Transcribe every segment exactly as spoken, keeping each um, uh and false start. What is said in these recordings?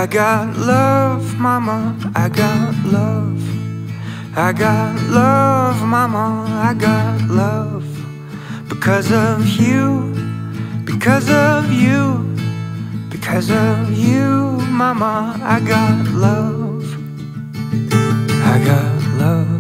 got love, mama, I got love. I got love, mama, I got love. Because of you, because of you, because of you, mama, I got love. I got love.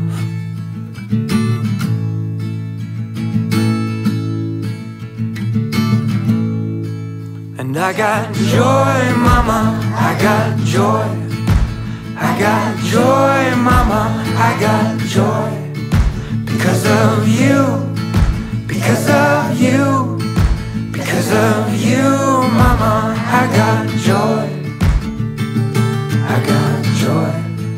And I got joy, mama, I got joy. I got joy, mama, I got joy. Because of you, because of you, because of you, mama, I got joy. I got joy.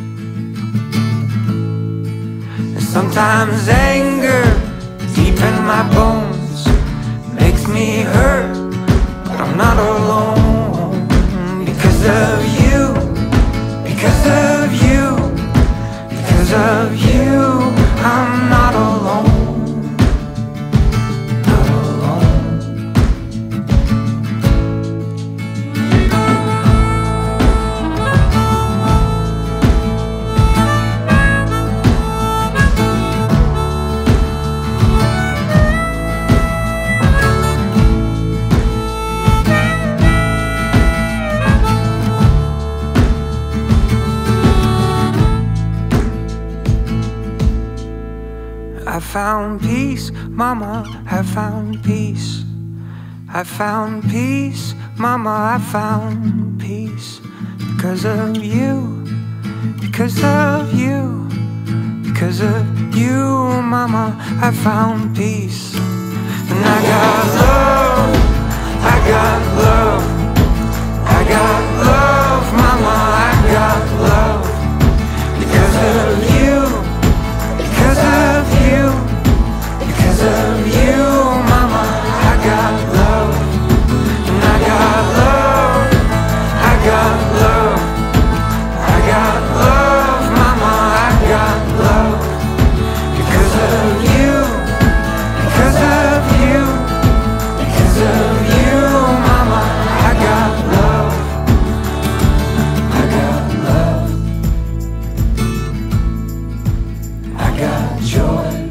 And sometimes anger deep in my bones makes me hurt, but I'm not alone. Because of you, because of you, because of you, I'm not alone. Not alone. I found peace, mama, I found peace. I found peace, mama, I found peace. Because of you, because of you, because of you, mama, I found peace. And I got love, I got love, I got love, mama, I got love. Because of you, because of you, because of you, mama, I got love. And I got love, I got love, I got love, mama, I got love. Because of you, because of you, because of you, mama, I got love. I got love. I got joy.